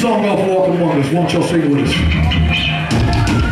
song off Walking Wonders. Why don't y'all sing it with us?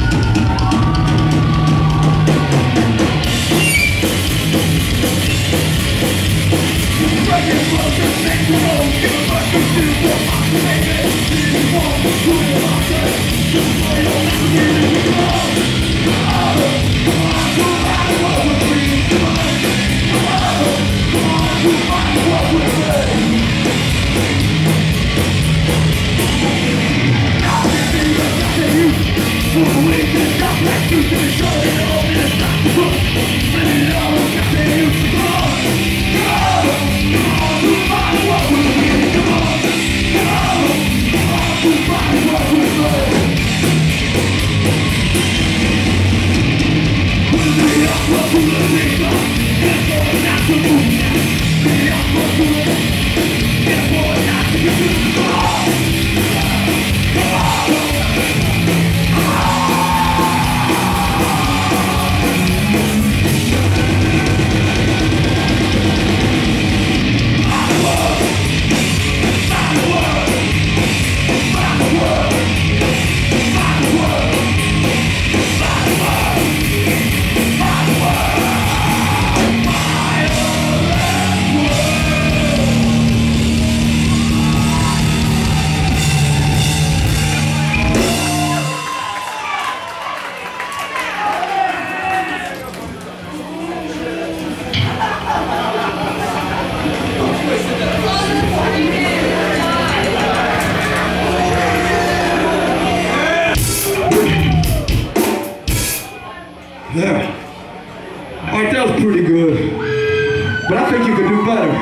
There. All right, that was pretty good. But I think you could do better.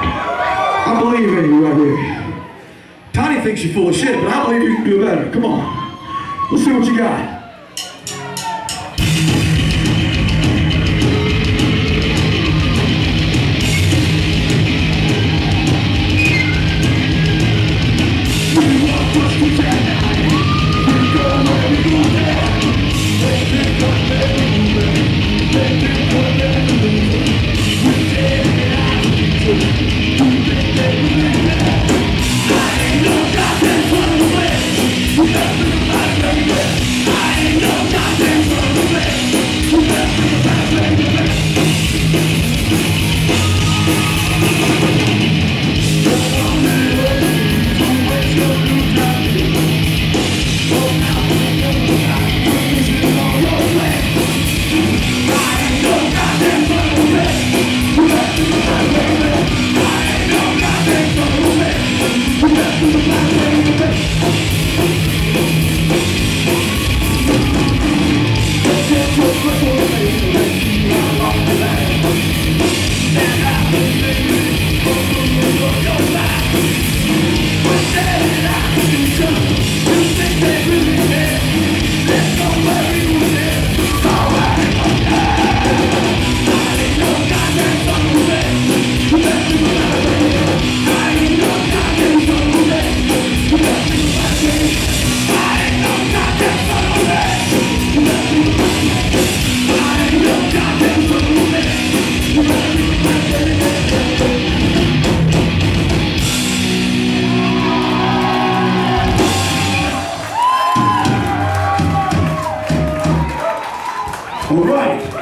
I believe in you right here. Tiny thinks you're full of shit, but I believe you can do better. Come on. Let's see what you got. All right.